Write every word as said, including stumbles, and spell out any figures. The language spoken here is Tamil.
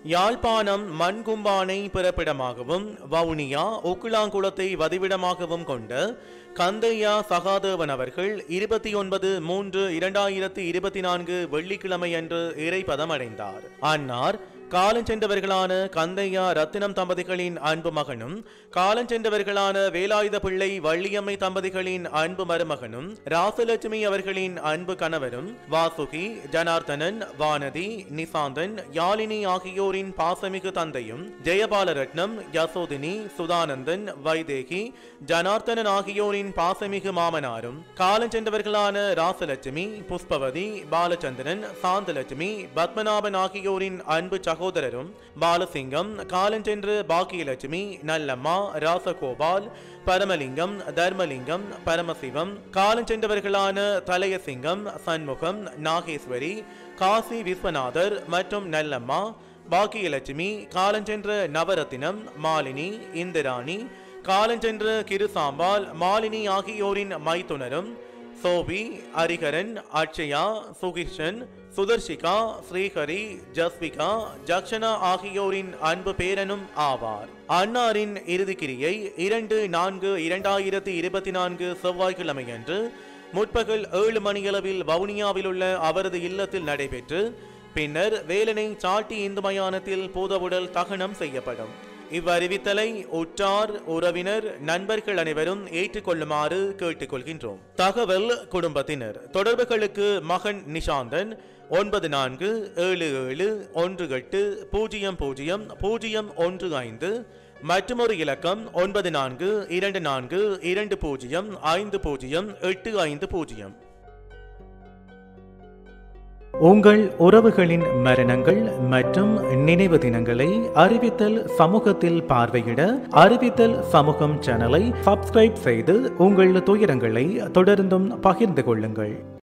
யாழ்ப்பாணம் மண்கும்பானை பிறப்பிடமாகவும் வவுனியா உக்குளாங்குளத்தை வதிவிடமாகவும் கொண்ட கந்தையா சகாதேவன் அவர்கள் இருபத்தி ஒன்பது மூன்று இரண்டாயிரத்தி இருபத்தி நான்கு வெள்ளிக்கிழமை அன்று இறைப்பதம் அடைந்தார். அன்னார் காலஞ்சென்றவர்களான கந்தையா ரத்தினம் தம்பதிகளின் அன்பு மகனும் காலஞ்சென்றவர்களான வேலாயுத பிள்ளை வள்ளியம்மை தம்பதிகளின் அன்பு மருமகனும் ராசலட்சுமி அவர்களின் அன்பு கணவரும் வாசுகி ஜனார்த்தனன் வானதி நிசாந்தன் யாழினி ஆகியோரின் பாசமிகு தந்தையும் ஜெயபாலரட்னம் யசோதினி சுதானந்தன் வைதேகி ஜனார்த்தனன் ஆகியோரின் பாசமிகு மாமனாரும் காலஞ்சென்றவர்களான ராசலட்சுமி புஷ்பவதி பாலச்சந்திரன் சாந்தலட்சுமி பத்மநாபன் ஆகியோரின் அன்பு சகோதரரும் பாலசிங்கம் காலஞ்சென்று பாக்கியலட்சுமி நல்லம்மா ராசகோபால் பரமலிங்கம் தர்மலிங்கம் பரமசிவம் காலஞ்சென்றவர்களான தலையசிங்கம் சண்முகம் நாகேஸ்வரி காசி விஸ்வநாதர் மற்றும் நல்லம்மா பாக்கியலட்சுமி காலஞ்சென்ற நவரத்தினம் மாலினி இந்திராணி காலஞ்சென்ற கிருசாம்பாள் மாலினி ஆகியோரின் மைத்துனரும் சோபி ஹரிகரன் அட்சயா சுகிஷன் சுதர்ஷிகா ஸ்ரீஹரி ஜஸ்விகா ஜக்ஷனா ஆகியோரின் அன்பு பேரனும் ஆவார். அன்னாரின் இறுதிக்கிரியை இரண்டு நான்கு இரண்டாயிரத்தி இருபத்தி நான்கு செவ்வாய்க்கிழமையன்று முற்பகல் ஏழு மணியளவில் வவுனியாவில் உள்ள அவரது இல்லத்தில் நடைபெற்று பின்னர் வேலனை சாட்டி இந்து மயானத்தில் பூதவுடல் தகனம் செய்யப்படும். இவ்வறிவித்தலை உற்றார் உறவினர் நண்பர்கள் அனைவரும் ஏற்றுக்கொள்ளுமாறு கேட்டுக்கொள்கின்றோம். தகவல் குடும்பத்தினர் தொடர்புகளுக்கு மகன் நிஷாந்தன் ஒன்பது நான்கு ஏழு ஏழு ஒன்று எட்டு பூஜ்ஜியம் பூஜ்ஜியம் பூஜ்ஜியம் ஒன்று ஐந்து மற்றொரு இலக்கம் ஒன்பது நான்கு இரண்டு நான்கு இரண்டு பூஜ்ஜியம் ஐந்து பூஜ்ஜியம் எட்டு ஐந்து பூஜ்ஜியம். உங்கள் உறவுகளின் மரணங்கள் மற்றும் நினைவு தினங்களை அறிவித்தல் சமூகத்தில் பார்வையிட அறிவித்தல் சமூகம் சேனலை சப்ஸ்கிரைப் செய்து உங்கள் துயரங்களை தொடர்ந்தும் பகிர்ந்து கொள்ளுங்கள்.